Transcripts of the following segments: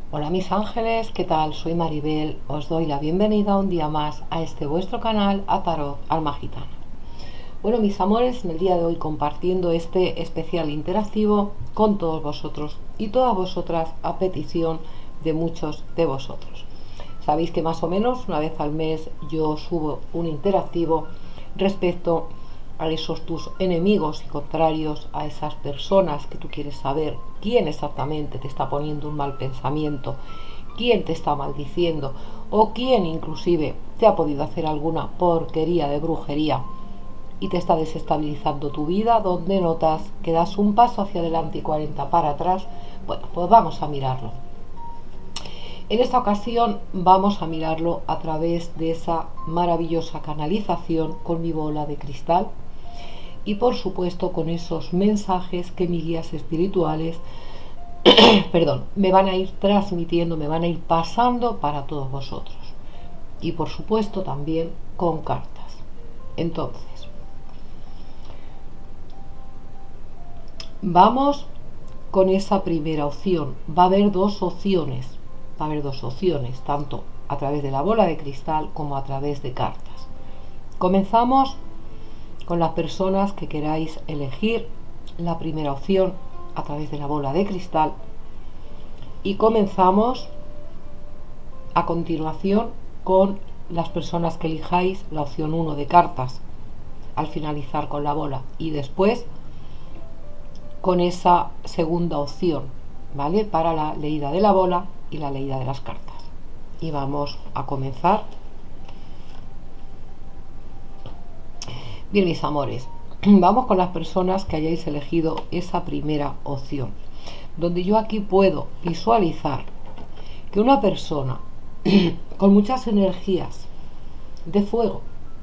Hola mis ángeles, ¿qué tal? Soy Maribel, os doy la bienvenida un día más a este vuestro canal a Tarot Alma Gitana. Bueno mis amores, en el día de hoy compartiendo este especial interactivo con todos vosotros y todas vosotras a petición de muchos de vosotros. Sabéis que más o menos una vez al mes yo subo un interactivo respecto a esos tus enemigos y contrarios, a esas personas que tú quieres saber quién exactamente te está poniendo un mal pensamiento, quién te está maldiciendo o quién inclusive te ha podido hacer alguna porquería de brujería y te está desestabilizando tu vida, donde notas que das un paso hacia adelante y 40 para atrás. Bueno, pues vamos a mirarlo. En esta ocasión vamos a mirarlo a través de esa maravillosa canalización con mi bola de cristal y por supuesto con esos mensajes que mis guías espirituales perdón, me van a ir transmitiendo, me van a ir pasando para todos vosotros. Y por supuesto también con cartas. Entonces, vamos con esa primera opción. Va a haber dos opciones. Va a haber dos opciones, tanto a través de la bola de cristal como a través de cartas. Comenzamos con las personas que queráis elegir la primera opción a través de la bola de cristal y comenzamos a continuación con las personas que elijáis la opción 1 de cartas al finalizar con la bola y después con esa segunda opción, ¿vale? Para la leída de la bola y la leída de las cartas. Y vamos a comenzar. Bien, mis amores, vamos con las personas que hayáis elegido esa primera opción, donde yo aquí puedo visualizar que una persona con muchas energías de fuego,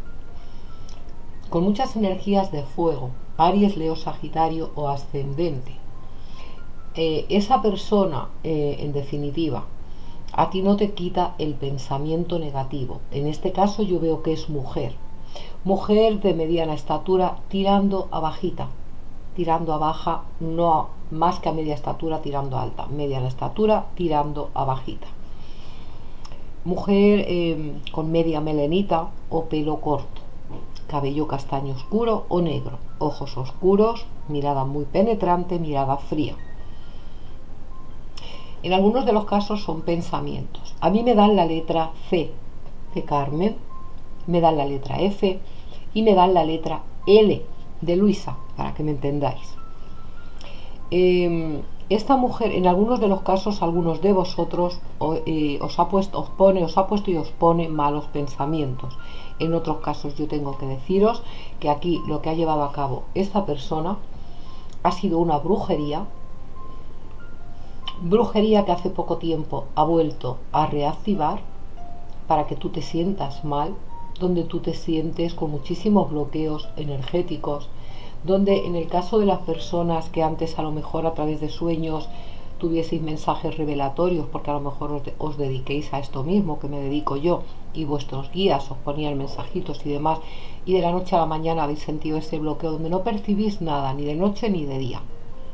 Aries, Leo, Sagitario o ascendente, esa persona, en definitiva, a ti no te quita el pensamiento negativo. En este caso yo veo que es mujer de mediana estatura tirando a bajita, tirando a baja, no más que a media estatura tirando a alta, mediana estatura tirando a bajita. Mujer con media melenita o pelo corto, cabello castaño oscuro o negro, ojos oscuros, mirada muy penetrante, mirada fría. En algunos de los casos son pensamientos. A mí me dan la letra C de Carmen, me dan la letra F y me dan la letra L de Luisa, para que me entendáis. Esta mujer, en algunos de los casos, algunos de vosotros os ha puesto y os pone malos pensamientos. En otros casos yo tengo que deciros que aquí lo que ha llevado a cabo esta persona ha sido una brujería que hace poco tiempo ha vuelto a reactivar para que tú te sientas mal, donde tú te sientes con muchísimos bloqueos energéticos, donde en el caso de las personas que antes a lo mejor a través de sueños tuvieseis mensajes revelatorios, porque a lo mejor os dediquéis a esto mismo que me dedico yo, y vuestros guías os ponían mensajitos y demás, y de la noche a la mañana habéis sentido ese bloqueo donde no percibís nada, ni de noche ni de día.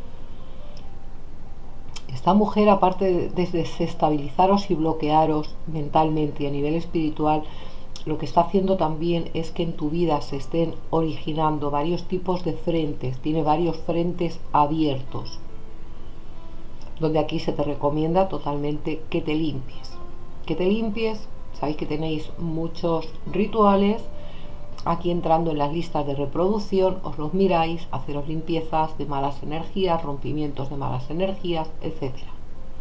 Esta mujer, aparte de desestabilizaros y bloquearos mentalmente y a nivel espiritual, lo que está haciendo también es que en tu vida se estén originando varios tipos de frentes, tiene varios frentes abiertos, donde aquí se te recomienda totalmente que te limpies, sabéis que tenéis muchos rituales, aquí entrando en las listas de reproducción, os los miráis, haceros limpiezas de malas energías, rompimientos de malas energías, etcétera.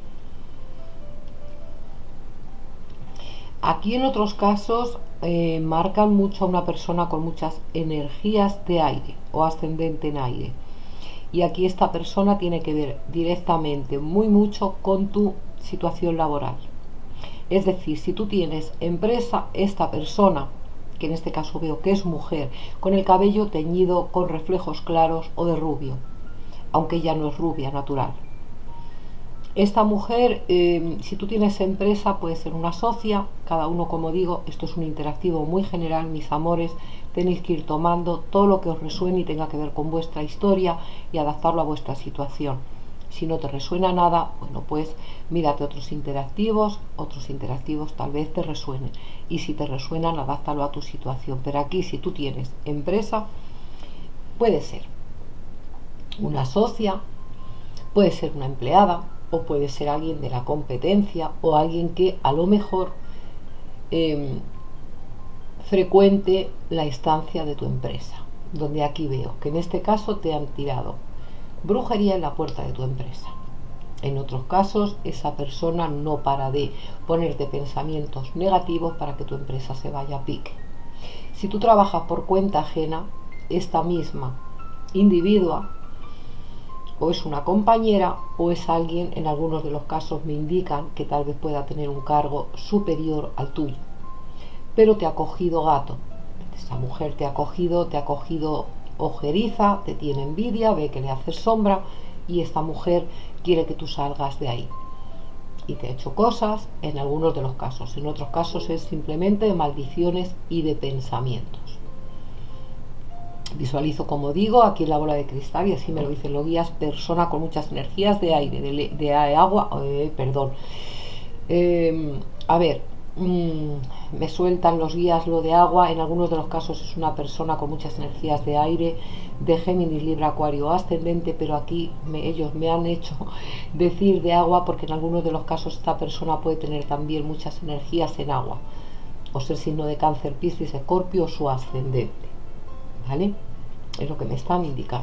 Aquí en otros casos marcan mucho a una persona con muchas energías de aire o ascendente en aire. Y aquí esta persona tiene que ver directamente muy mucho con tu situación laboral. Es decir, si tú tienes empresa, esta persona, que en este caso veo que es mujer, con el cabello teñido con reflejos claros o de rubio, aunque ella no es rubia natural. Esta mujer, si tú tienes empresa, puede ser una socia, cada uno, como digo, esto es un interactivo muy general, mis amores, tenéis que ir tomando todo lo que os resuene y tenga que ver con vuestra historia y adaptarlo a vuestra situación. Si no te resuena nada, bueno, pues mírate otros interactivos tal vez te resuenen. Y si te resuenan, adáptalo a tu situación. Pero aquí, si tú tienes empresa, puede ser una socia, puede ser una empleada, o puede ser alguien de la competencia, o alguien que a lo mejor frecuente la estancia de tu empresa, donde aquí veo que en este caso te han tirado brujería en la puerta de tu empresa. En otros casos, esa persona no para de ponerte pensamientos negativos para que tu empresa se vaya a pique. Si tú trabajas por cuenta ajena, esta misma individua o es una compañera o es alguien, en algunos de los casos me indican que tal vez pueda tener un cargo superior al tuyo, pero te ha cogido gato. Esa mujer te ha cogido ojeriza, te tiene envidia, ve que le haces sombra y esta mujer quiere que tú salgas de ahí. Y te ha hecho cosas en algunos de los casos. En otros casos es simplemente de maldiciones y de pensamientos. Visualizo, como digo, aquí en la bola de cristal, y así me lo dicen los guías, persona con muchas energías de aire, de agua, perdón. A ver, me sueltan los guías lo de agua. En algunos de los casos es una persona con muchas energías de aire, de Géminis, Libra, Acuario ascendente, pero aquí ellos me han hecho decir de agua porque en algunos de los casos esta persona puede tener también muchas energías en agua, o ser signo de Cáncer, Piscis, Escorpio o su ascendente, ¿vale? Es lo que me están indicando.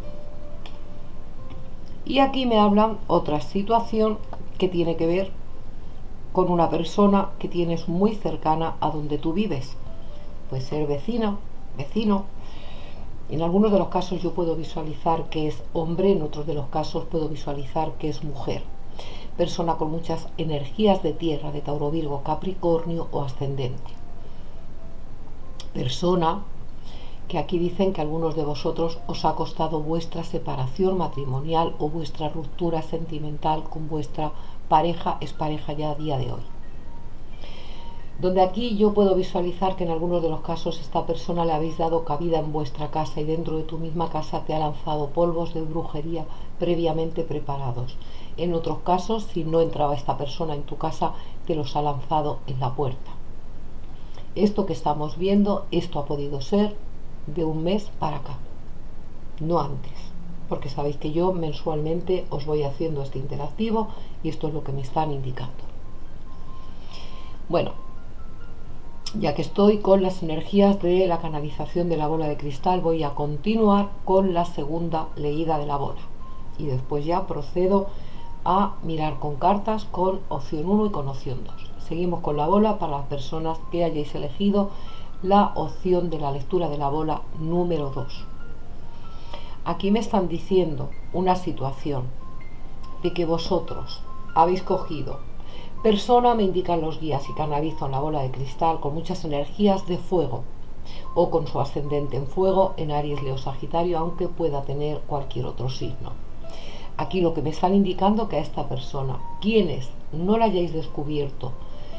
Y aquí me hablan otra situación que tiene que ver con una persona que tienes muy cercana a donde tú vives. Puede ser vecino. En algunos de los casos yo puedo visualizar que es hombre, en otros de los casos puedo visualizar que es mujer. Persona con muchas energías de tierra, de Tauro, Virgo, Capricornio o ascendente. Persona que aquí dicen que a algunos de vosotros os ha costado vuestra separación matrimonial o vuestra ruptura sentimental con vuestra pareja, es pareja ya a día de hoy. Donde aquí yo puedo visualizar que en algunos de los casos esta persona le habéis dado cabida en vuestra casa y dentro de tu misma casa te ha lanzado polvos de brujería previamente preparados. En otros casos, si no entraba esta persona en tu casa, te los ha lanzado en la puerta. Esto que estamos viendo, esto ha podido ser de un mes para acá, no antes, porque sabéis que yo mensualmente os voy haciendo este interactivo y esto es lo que me están indicando. Bueno, ya que estoy con las energías de la canalización de la bola de cristal, voy a continuar con la segunda leída de la bola y después ya procedo a mirar con cartas con opción 1 y con opción 2. Seguimos con la bola para las personas que hayáis elegido la opción de la lectura de la bola número 2. Aquí me están diciendo una situación de que vosotros habéis cogido persona, me indican los guías y canalizo en la bola de cristal con muchas energías de fuego o con su ascendente en fuego, en Aries, Leo, Sagitario, aunque pueda tener cualquier otro signo. Aquí lo que me están indicando que a esta persona, quienes no la hayáis descubierto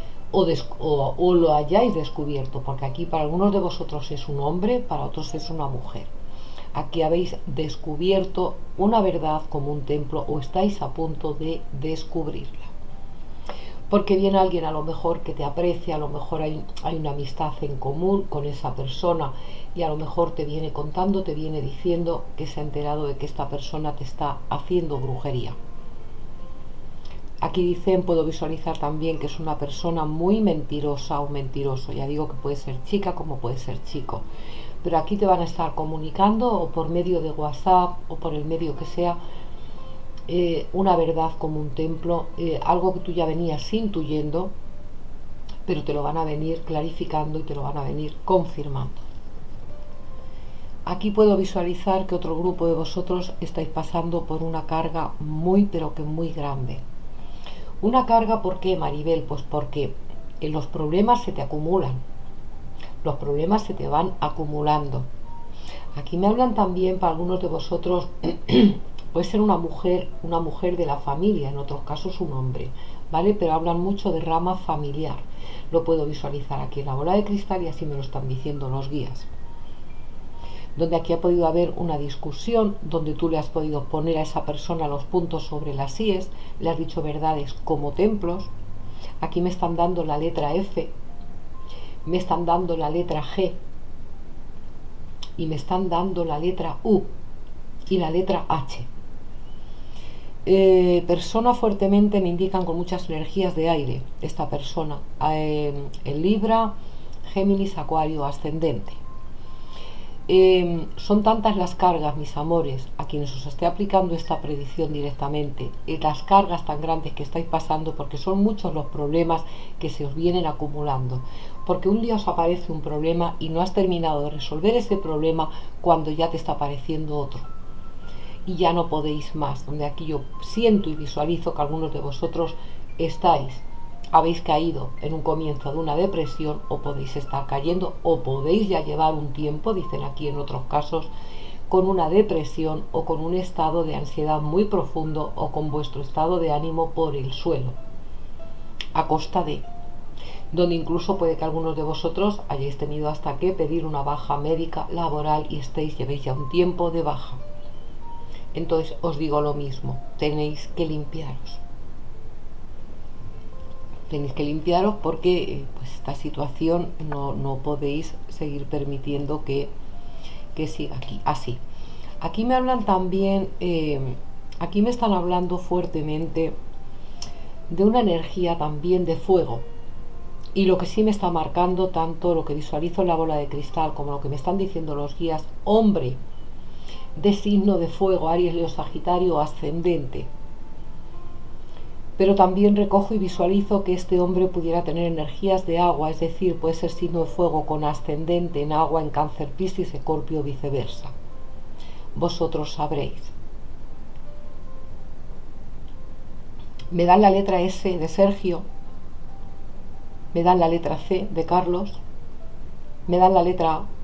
o lo hayáis descubierto, porque aquí para algunos de vosotros es un hombre, para otros es una mujer. Aquí habéis descubierto una verdad como un templo o estáis a punto de descubrirla. Porque viene alguien a lo mejor que te aprecia, a lo mejor hay una amistad en común con esa persona y a lo mejor te viene contando, te viene diciendo que se ha enterado de que esta persona te está haciendo brujería. Aquí dicen, puedo visualizar también que es una persona muy mentirosa o mentiroso. Ya digo que puede ser chica como puede ser chico. Pero aquí te van a estar comunicando o por medio de WhatsApp o por el medio que sea, una verdad como un templo, algo que tú ya venías intuyendo, pero te lo van a venir clarificando y te lo van a venir confirmando. Aquí puedo visualizar que otro grupo de vosotros estáis pasando por una carga muy pero que muy grande. Una carga, ¿por qué, Maribel? Pues porque los problemas se te acumulan, los problemas se te van acumulando. Aquí me hablan también para algunos de vosotros, puede ser una mujer de la familia, en otros casos un hombre, ¿vale? Pero hablan mucho de rama familiar. Lo puedo visualizar aquí en la bola de cristal y así me lo están diciendo los guías. donde aquí ha podido haber una discusión, donde tú le has podido poner a esa persona los puntos sobre las íes, le has dicho verdades como templos. Aquí me están dando la letra F, me están dando la letra G y me están dando la letra U y la letra H. Persona fuertemente me indican con muchas energías de aire, esta persona, en Libra, Géminis, Acuario, ascendente. Son tantas las cargas, mis amores, a quienes os esté aplicando esta predicción directamente, las cargas tan grandes que estáis pasando, porque son muchos los problemas que se os vienen acumulando, porque un día os aparece un problema y no has terminado de resolver ese problema cuando ya te está apareciendo otro y ya no podéis más, donde aquí yo siento y visualizo que algunos de vosotros habéis caído en un comienzo de una depresión, o podéis estar cayendo, o podéis ya llevar un tiempo, dicen aquí en otros casos, con una depresión o con un estado de ansiedad muy profundo, o con vuestro estado de ánimo por el suelo, a costa de, donde incluso puede que algunos de vosotros hayáis tenido hasta que pedir una baja médica, laboral, y llevéis ya un tiempo de baja. Entonces os digo lo mismo, tenéis que limpiaros. Tenéis que limpiaros porque pues esta situación no podéis seguir permitiendo que siga aquí, así. Aquí me hablan también, aquí me están hablando fuertemente de una energía también de fuego. Y lo que sí me está marcando, tanto lo que visualizo en la bola de cristal como lo que me están diciendo los guías, hombre de signo de fuego, Aries, Leo, Sagitario, ascendente. Pero también recojo y visualizo que este hombre pudiera tener energías de agua, es decir, puede ser signo de fuego con ascendente en agua, en Cáncer, Piscis, Escorpio, viceversa. Vosotros sabréis. Me dan la letra S de Sergio, me dan la letra C de Carlos, me dan la letra A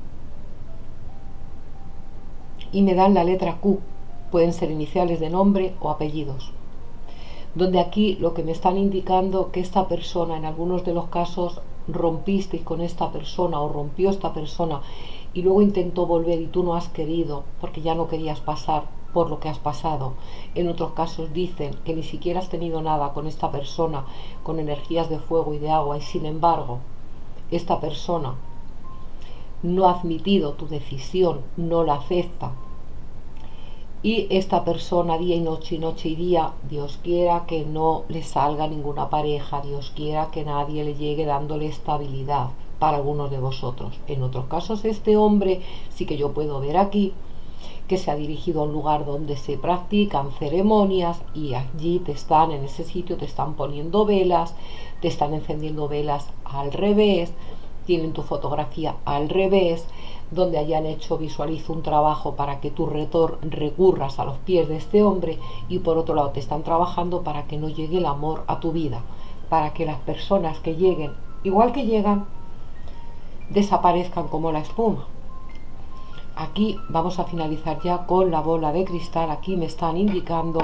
y me dan la letra Q. Pueden ser iniciales de nombre o apellidos. Donde aquí lo que me están indicando que esta persona, en algunos de los casos rompisteis con esta persona o rompió esta persona y luego intentó volver y tú no has querido porque ya no querías pasar por lo que has pasado. En otros casos dicen que ni siquiera has tenido nada con esta persona con energías de fuego y de agua, y sin embargo esta persona no ha admitido tu decisión, no la acepta, y esta persona día y noche y día, Dios quiera que no le salga ninguna pareja, Dios quiera que nadie le llegue dándole estabilidad para algunos de vosotros. En otros casos este hombre sí que yo puedo ver aquí que se ha dirigido a un lugar donde se practican ceremonias, y allí te están, en ese sitio te están poniendo velas, te están encendiendo velas al revés, tienen tu fotografía al revés, donde hayan hecho, visualizo, un trabajo para que tú recurras a los pies de este hombre, y por otro lado te están trabajando para que no llegue el amor a tu vida, para que las personas que lleguen, igual que llegan, desaparezcan como la espuma. Aquí vamos a finalizar ya con la bola de cristal. Aquí me están indicando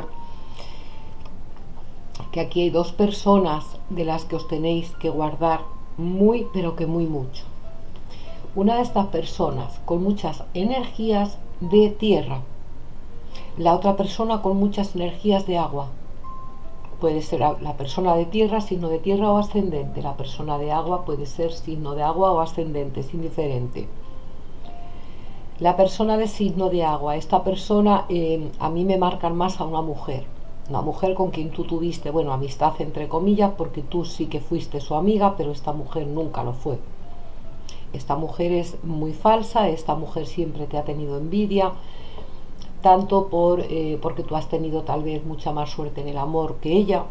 que aquí hay dos personas de las que os tenéis que guardar muy, pero que muy mucho. Una de estas personas con muchas energías de tierra, la otra persona con muchas energías de agua. Puede ser la persona de tierra, signo de tierra o ascendente. La persona de agua puede ser signo de agua o ascendente, es indiferente. La persona de signo de agua, esta persona a mí me marcan más a una mujer con quien tú tuviste, bueno, amistad entre comillas, porque tú sí que fuiste su amiga, pero esta mujer nunca lo fue. Esta mujer es muy falsa, esta mujer siempre te ha tenido envidia, tanto porque tú has tenido tal vez mucha más suerte en el amor que ella,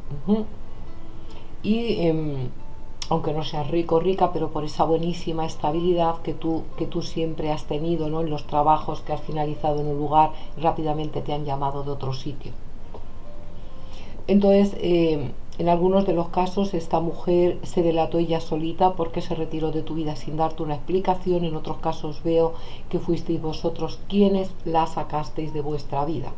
y aunque no seas rico o rica, pero por esa buenísima estabilidad que tú siempre has tenido, ¿no? En los trabajos que has finalizado en un lugar, rápidamente te han llamado de otro sitio. Entonces, en algunos de los casos esta mujer se delató ella solita porque se retiró de tu vida sin darte una explicación. En otros casos veo que fuisteis vosotros quienes la sacasteis de vuestra vida.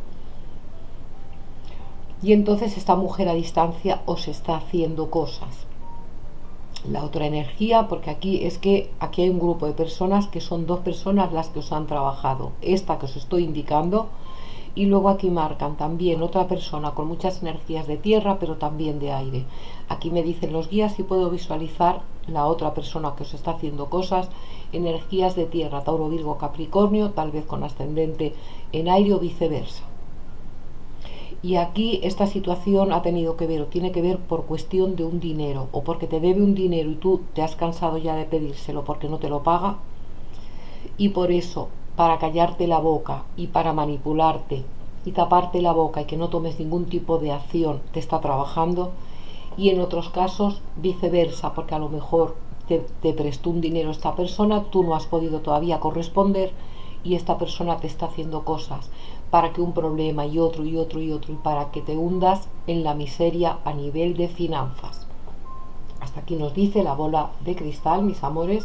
Y entonces esta mujer a distancia os está haciendo cosas. la otra energía, porque aquí es que aquí hay un grupo de personas que son dos personas las que os han trabajado, esta que os estoy indicando, y luego aquí marcan también otra persona con muchas energías de tierra, pero también de aire. Aquí me dicen los guías y puedo visualizar la otra persona que os está haciendo cosas, energías de tierra, Tauro, Virgo, Capricornio, tal vez con ascendente en aire o viceversa. Y aquí esta situación ha tenido que ver o tiene que ver por cuestión de un dinero, o porque te debe un dinero y tú te has cansado ya de pedírselo porque no te lo paga, y por eso, para callarte la boca y para manipularte y taparte la boca y que no tomes ningún tipo de acción, te está trabajando. Y en otros casos viceversa, porque a lo mejor te prestó un dinero esta persona, tú no has podido todavía corresponder y esta persona te está haciendo cosas para que un problema y otro y otro y otro, y para que te hundas en la miseria a nivel de finanzas. Hasta aquí nos dice la bola de cristal, mis amores.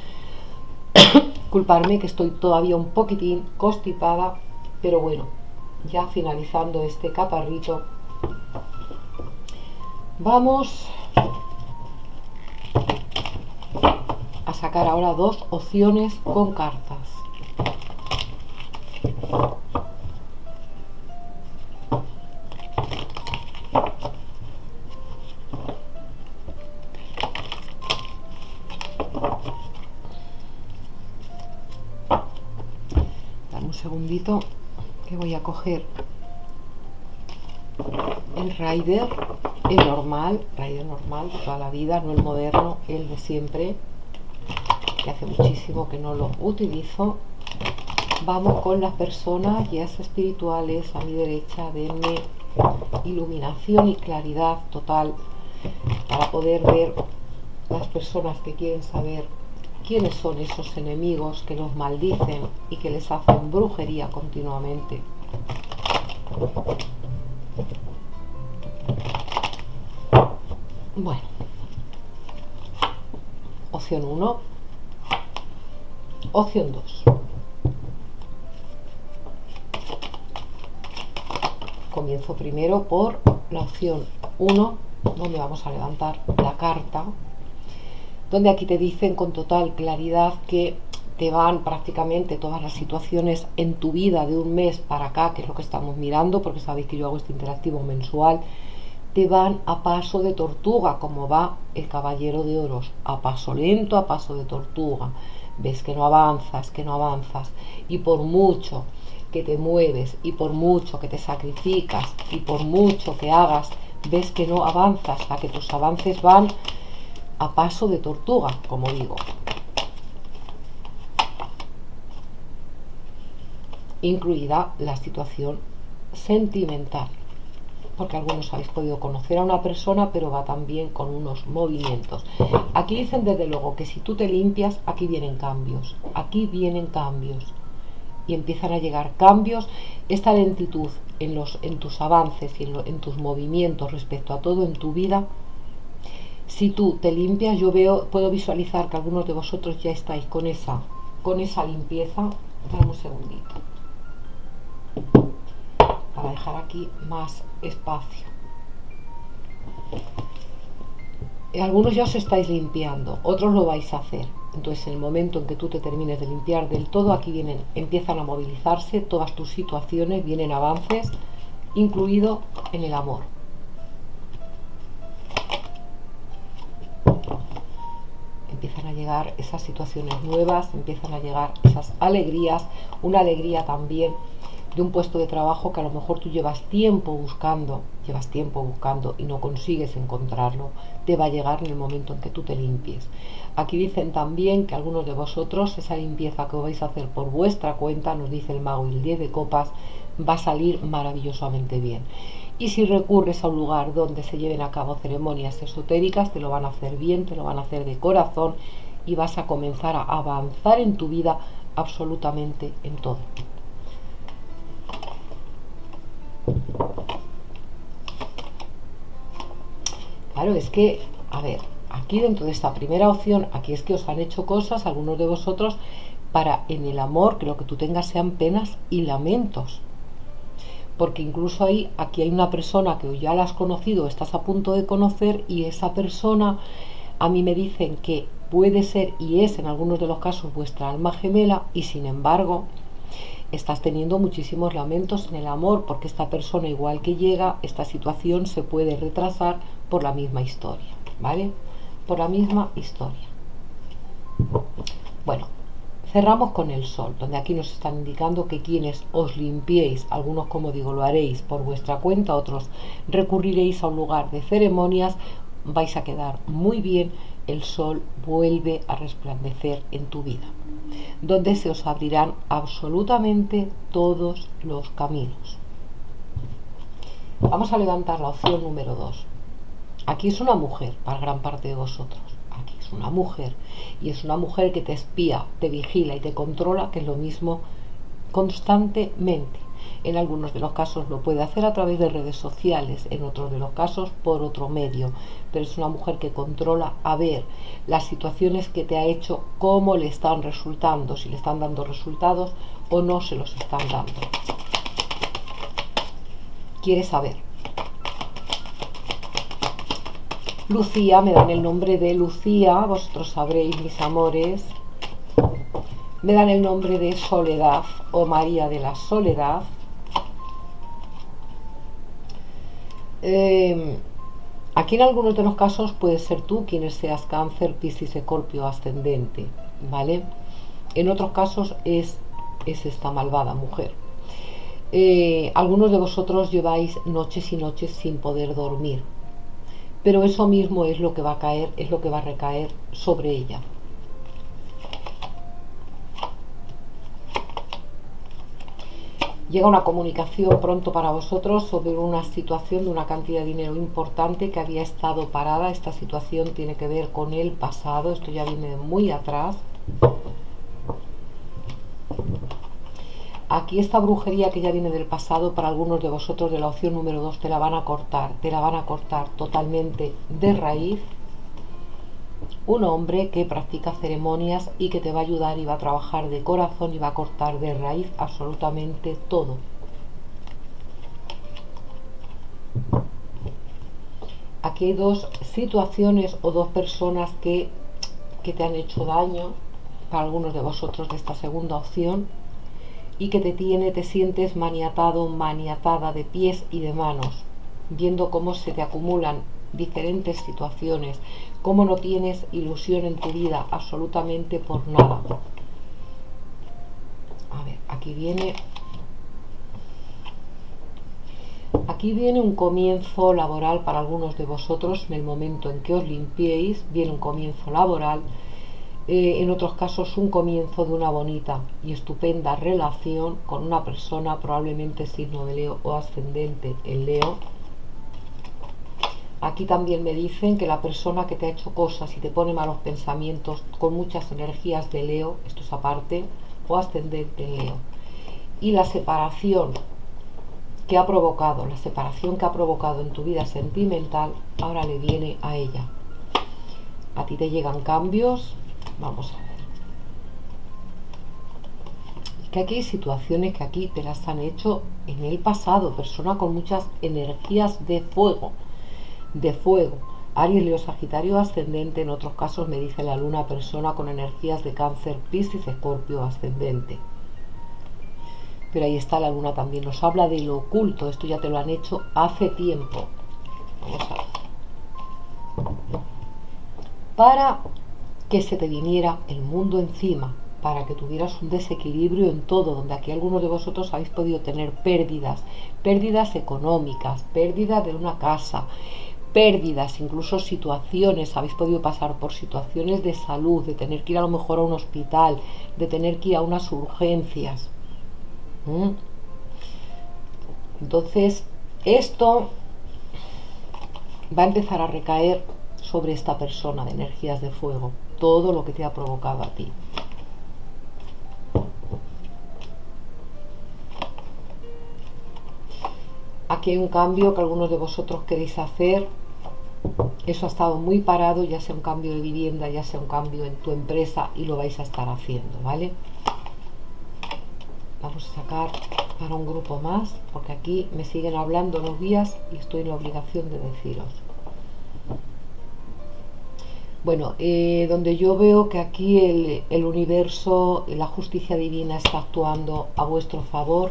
Culparme que estoy todavía un poquitín constipada, pero bueno, ya finalizando este catarrito, vamos a sacar ahora dos opciones con cartas. Dame un segundito que voy a coger el rider, el normal de toda la vida, no el moderno, el de siempre, que hace muchísimo que no lo utilizo. Vamos con las personas, guías espirituales a mi derecha, denme iluminación y claridad total para poder ver las personas que quieren saber quiénes son esos enemigos que los maldicen y que les hacen brujería continuamente. Bueno, opción 1, opción 2. Comienzo primero por la opción 1, donde vamos a levantar la carta, donde aquí te dicen con total claridad que te van prácticamente todas las situaciones en tu vida de un mes para acá, que es lo que estamos mirando, porque sabéis que yo hago este interactivo mensual, te van a paso de tortuga, como va el caballero de oros, a paso lento, a paso de tortuga. Ves que no avanzas, y por mucho que te mueves, y por mucho que te sacrificas, y por mucho que hagas, ves que no avanzas, a que tus avances van a paso de tortuga, como digo. Incluida la situación sentimental, porque algunos habéis podido conocer a una persona, pero va también con unos movimientos. Aquí dicen desde luego que si tú te limpias, aquí vienen cambios, y empiezan a llegar cambios. Esta lentitud en tus avances y en tus movimientos respecto a todo en tu vida, si tú te limpias, puedo visualizar que algunos de vosotros ya estáis con esa limpieza. Dame un segundito para dejar aquí más espacio. Algunos ya os estáis limpiando, otros lo vais a hacer. Entonces, en el momento en que tú te termines de limpiar del todo, aquí empiezan a movilizarse todas tus situaciones, vienen avances, incluido en el amor. Empiezan a llegar esas situaciones nuevas, empiezan a llegar esas alegrías, una alegría también de un puesto de trabajo que a lo mejor tú llevas tiempo buscando y no consigues encontrarlo. Te va a llegar en el momento en que tú te limpies. Aquí dicen también que algunos de vosotros, esa limpieza que vais a hacer por vuestra cuenta, nos dice el mago y el 10 de copas, va a salir maravillosamente bien. Y si recurres a un lugar donde se lleven a cabo ceremonias esotéricas, te lo van a hacer bien, te lo van a hacer de corazón, y vas a comenzar a avanzar en tu vida absolutamente en todo. Claro, es que, a ver, aquí dentro de esta primera opción, aquí es que os han hecho cosas, algunos de vosotros, para en el amor que lo que tú tengas sean penas y lamentos. Porque incluso aquí hay una persona que ya la has conocido, estás a punto de conocer, y esa persona A mí me dicen que puede ser y es en algunos de los casos vuestra alma gemela, y sin embargo estás teniendo muchísimos lamentos en el amor, porque esta persona, igual que llega, esta situación se puede retrasar por la misma historia, ¿vale? Por la misma historia. Bueno, cerramos con el sol, donde aquí nos están indicando que quienes os limpiéis, algunos, como digo, lo haréis por vuestra cuenta, otros recurriréis a un lugar de ceremonias, vais a quedar muy bien. El sol vuelve a resplandecer en tu vida, donde se os abrirán absolutamente todos los caminos. Vamos a levantar la opción número 2. Aquí es una mujer para gran parte de vosotros. Aquí es una mujer, y es una mujer que te espía, te vigila y te controla, que es lo mismo constantemente. En algunos de los casos lo puede hacer a través de redes sociales, en otros de los casos por otro medio, pero es una mujer que controla a ver las situaciones que te ha hecho, cómo le están resultando, si le están dando resultados o no se los están dando. Quiere saber. Lucía, me dan el nombre de Lucía, vosotros sabréis, mis amores. Me dan el nombre de Soledad o María de la Soledad. Aquí en algunos de los casos puede ser tú quien seas Cáncer, Piscis, Escorpio, ascendente, ¿vale? En otros casos es esta malvada mujer. Algunos de vosotros lleváis noches y noches sin poder dormir, pero eso mismo es lo que va a caer, es lo que va a recaer sobre ella. Llega una comunicación pronto para vosotros sobre una situación de una cantidad de dinero importante que había estado parada. Esta situación tiene que ver con el pasado, esto ya viene de muy atrás. Aquí esta brujería que ya viene del pasado, para algunos de vosotros de la opción número 2, te la van a cortar totalmente de raíz. Un hombre que practica ceremonias y que te va a ayudar y va a trabajar de corazón y va a cortar de raíz absolutamente todo. Aquí hay dos situaciones o dos personas que te han hecho daño, para algunos de vosotros de esta segunda opción, y que te sientes maniatado, maniatada de pies y de manos, viendo cómo se te acumulan diferentes situaciones, cómo no tienes ilusión en tu vida absolutamente por nada. A ver, aquí viene un comienzo laboral para algunos de vosotros. En el momento en que os limpiéis viene un comienzo laboral. En otros casos un comienzo de una bonita y estupenda relación con una persona, probablemente signo de Leo o ascendente en Leo. Aquí también me dicen que la persona que te ha hecho cosas y te pone malos pensamientos con muchas energías de Leo, esto es aparte, o ascendente en Leo. Y la separación que ha provocado en tu vida sentimental, ahora le viene a ella. A ti te llegan cambios. Vamos a ver. Es que aquí hay situaciones que aquí te las han hecho en el pasado, persona con muchas energías de fuego. Aries, Leo, Sagitario, ascendente. En otros casos me dice la luna, persona con energías de Cáncer, Piscis, Escorpio, ascendente. Pero ahí está la luna también, nos habla de lo oculto. Esto ya te lo han hecho hace tiempo. Vamos a ver. Para que se te viniera el mundo encima, para que tuvieras un desequilibrio en todo, donde aquí algunos de vosotros habéis podido tener pérdidas económicas, pérdida de una casa, pérdidas, incluso situaciones, habéis podido pasar por situaciones de salud, de tener que ir a lo mejor a un hospital, de tener que ir a unas urgencias. Entonces esto va a empezar a recaer sobre esta persona de energías de fuego, todo lo que te ha provocado a ti. Aquí hay un cambio que algunos de vosotros queréis hacer. Eso ha estado muy parado, ya sea un cambio de vivienda, ya sea un cambio en tu empresa, y lo vais a estar haciendo, ¿vale? Vamos a sacar para un grupo más, porque aquí me siguen hablando los guías y estoy en la obligación de deciros. Bueno, donde yo veo que aquí el universo, la justicia divina está actuando a vuestro favor,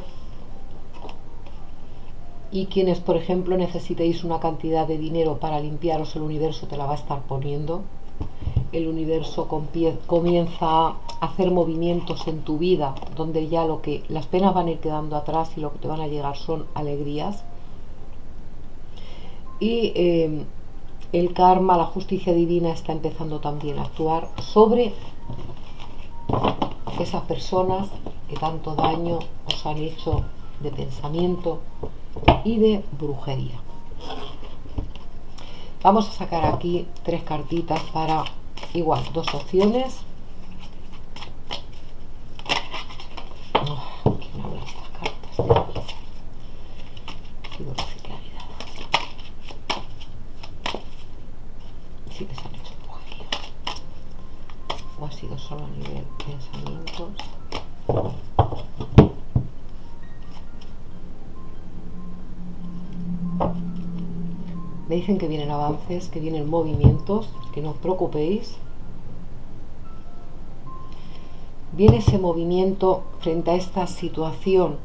y quienes, por ejemplo, necesitéis una cantidad de dinero para limpiaros, el universo te la va a estar poniendo. El universo comienza a hacer movimientos en tu vida donde ya las penas van a ir quedando atrás y lo que te van a llegar son alegrías. Y el karma, la justicia divina está empezando también a actuar sobre esas personas que tanto daño os han hecho de pensamiento y de brujería. Vamos a sacar aquí 3 cartitas para, igual, 2 opciones. ¿Quién abre estas cartas? Pido claridad. Sí que se han hecho brujería. ¿O ha sido solo a nivel pensamientos? Me dicen que vienen avances, que vienen movimientos, que no os preocupéis. Viene ese movimiento frente a esta situación.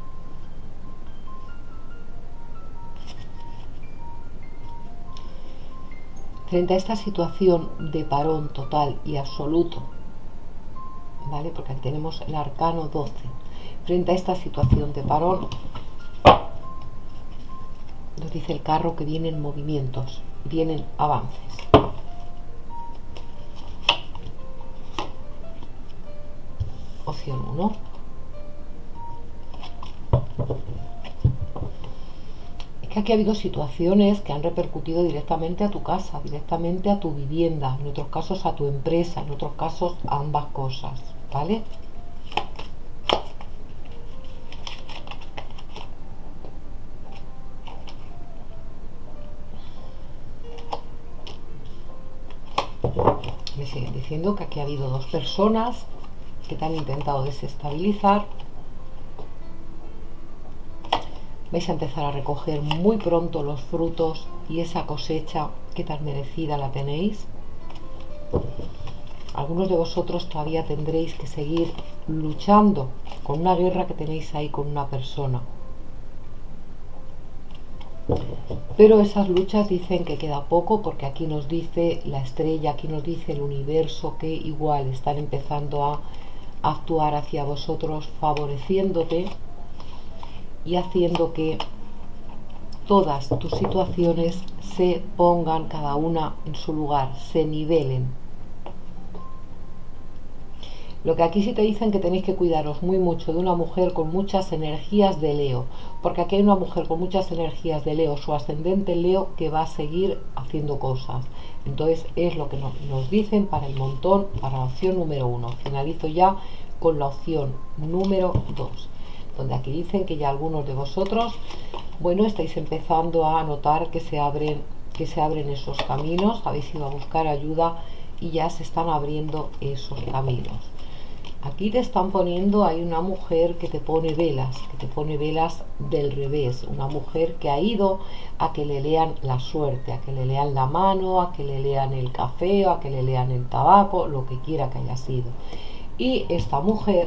Frente a esta situación de parón total y absoluto, ¿vale? Porque aquí tenemos el arcano 12. Frente a esta situación de parón, nos dice el carro que vienen movimientos, vienen avances. Opción 1. Es que aquí ha habido situaciones que han repercutido directamente a tu casa, directamente a tu vivienda, en otros casos a tu empresa, en otros casos a ambas cosas, ¿vale? Me siguen diciendo que aquí ha habido 2 personas que te han intentado desestabilizar. Vais a empezar a recoger muy pronto los frutos y esa cosecha que tan merecida la tenéis. Algunos de vosotros todavía tendréis que seguir luchando con una guerra que tenéis ahí con una persona. Pero esas luchas dicen que queda poco, porque aquí nos dice la estrella, aquí nos dice el universo que igual están empezando a actuar hacia vosotros, favoreciéndote y haciendo que todas tus situaciones se pongan cada una en su lugar, se nivelen. Lo que aquí sí te dicen que tenéis que cuidaros muy mucho de una mujer con muchas energías de Leo, porque aquí hay una mujer con muchas energías de Leo, su ascendente Leo, que va a seguir haciendo cosas. Entonces es lo que nos dicen para el montón, para la opción número 1. Finalizo ya con la opción número 2, donde aquí dicen que ya algunos de vosotros, bueno, estáis empezando a notar que se abren esos caminos, habéis ido a buscar ayuda y ya se están abriendo esos caminos. Aquí te están poniendo, hay una mujer que te pone velas del revés, una mujer que ha ido a que le lean la suerte, a que le lean la mano, a que le lean el café, o a que le lean el tabaco, lo que quiera que haya sido. Y esta mujer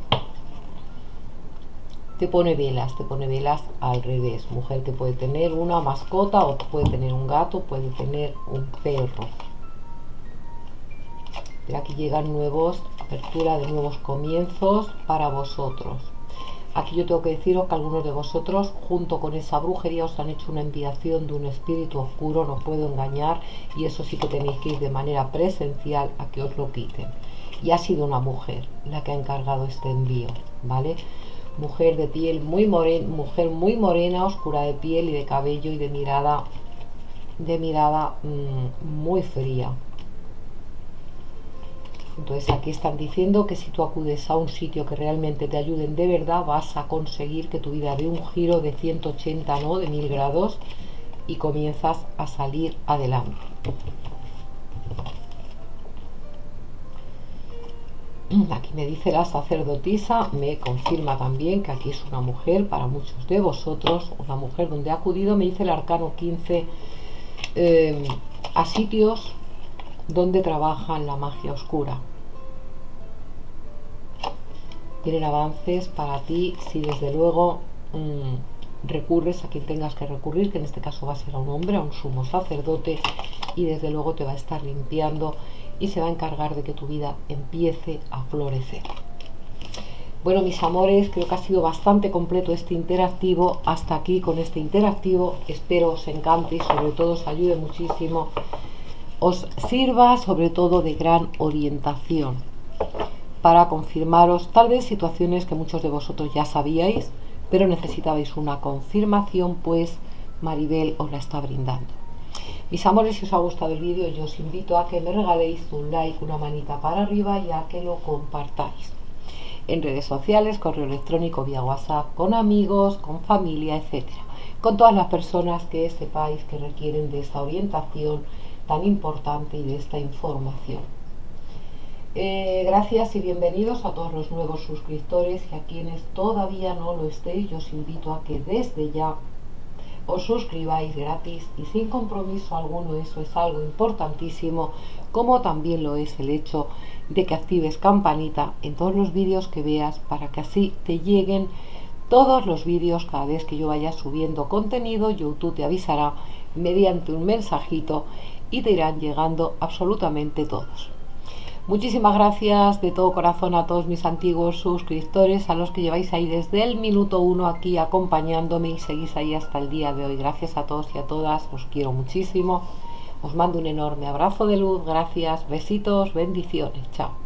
te pone velas al revés, mujer que puede tener una mascota, o puede tener un gato, puede tener un perro. Pero aquí llegan apertura de nuevos comienzos para vosotros. Aquí yo tengo que deciros que algunos de vosotros, junto con esa brujería, os han hecho una enviación de un espíritu oscuro, no puedo engañar, y eso sí que tenéis que ir de manera presencial a que os lo quiten. Y ha sido una mujer la que ha encargado este envío, ¿vale? Mujer de piel muy morena, mujer muy morena, oscura de piel y de cabello y de mirada muy fría. Entonces aquí están diciendo que si tú acudes a un sitio que realmente te ayuden de verdad, vas a conseguir que tu vida dé un giro de 180, ¿no? De 1000 grados, y comienzas a salir adelante. Aquí me dice la sacerdotisa, me confirma también que aquí es una mujer para muchos de vosotros, una mujer donde ha acudido, me dice el arcano 15, a sitios donde trabajan la magia oscura. Tienen avances para ti si desde luego recurres a quien tengas que recurrir, que en este caso va a ser a un hombre, a un sumo sacerdote, y desde luego te va a estar limpiando y se va a encargar de que tu vida empiece a florecer. Bueno, mis amores, creo que ha sido bastante completo este interactivo. Hasta aquí con este interactivo. Espero os encante y sobre todo os ayude muchísimo. Os sirva sobre todo de gran orientación para confirmaros tal vez situaciones que muchos de vosotros ya sabíais, pero necesitabais una confirmación, pues Maribel os la está brindando. Mis amores, si os ha gustado el vídeo, yo os invito a que me regaléis un like, una manita para arriba y a que lo compartáis en redes sociales, correo electrónico, vía WhatsApp, con amigos, con familia, etcétera, con todas las personas que sepáis que requieren de esta orientación tan importante y de esta información. Gracias y bienvenidos a todos los nuevos suscriptores, y a quienes todavía no lo estéis, yo os invito a que desde ya os suscribáis gratis y sin compromiso alguno. Eso es algo importantísimo, como también lo es el hecho de que actives campanita en todos los vídeos que veas, para que así te lleguen todos los vídeos cada vez que yo vaya subiendo contenido. YouTube te avisará mediante un mensajito y te irán llegando absolutamente todos. Muchísimas gracias de todo corazón a todos mis antiguos suscriptores, a los que lleváis ahí desde el minuto 1 aquí acompañándome y seguís ahí hasta el día de hoy. Gracias a todos y a todas, os quiero muchísimo. Os mando un enorme abrazo de luz, gracias, besitos, bendiciones, chao.